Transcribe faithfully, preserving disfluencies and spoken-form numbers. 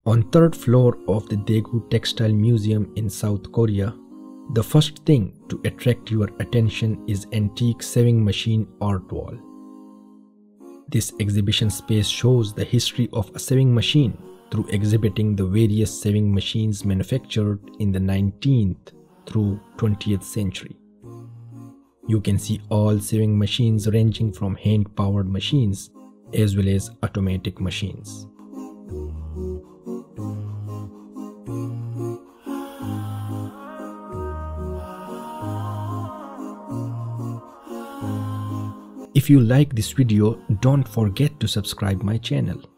On third floor of the Daegu Textile Museum in South Korea, the first thing to attract your attention is Antique Sewing Machine Artwall. This exhibition space shows the history of a sewing machine through exhibiting the various sewing machines manufactured in the nineteenth through twentieth century. You can see all sewing machines ranging from hand-powered machines as well as automatic machines. If you like this video, don't forget to subscribe my channel.